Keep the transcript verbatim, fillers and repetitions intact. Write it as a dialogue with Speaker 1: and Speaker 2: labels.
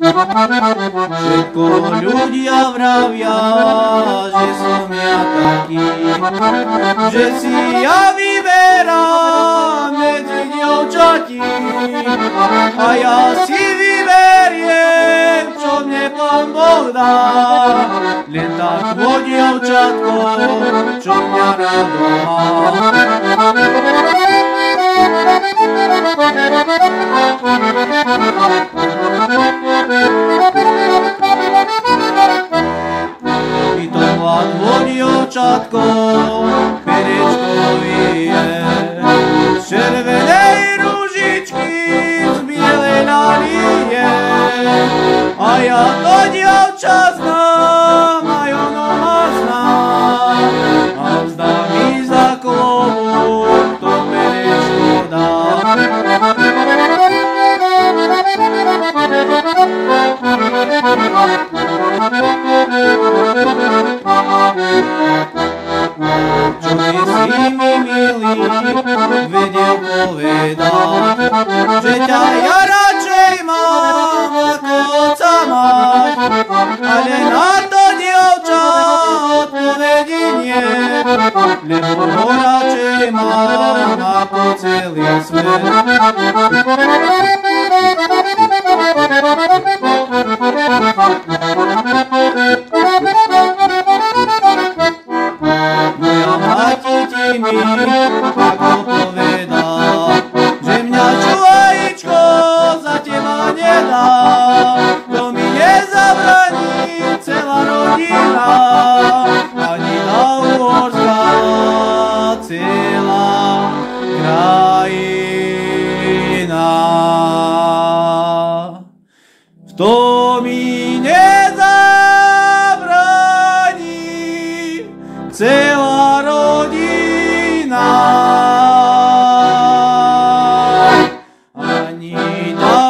Speaker 1: Všetko ľudia vravia, že som ja taký, že si ja vyberám medzi dievčatí. A ja si vyberiem, čo mne Pán Boh dá, len takvo dievčatko, čo mňa rado má. I to hladvo dievčatko, perečkový je, z červenej ružičky, z bielej nalie. A ja to dievča znám, aj ono ma zná, a vzdá mi za klobúk, to perečko dá. Čo by si mi, milý, vedel povedať, že ťa ja radšej mám ako otca mať, ale na to dievča odpovedí nie, lebo ho radšej mám ako celý svet. Moja mati ti mi ako povedá, že mňa čuvajíčko za teba nedá, to mi nezabraní celá rodina, ani Dauhorská celá krajina. V tom mi nezabraní celá rodina, ani tá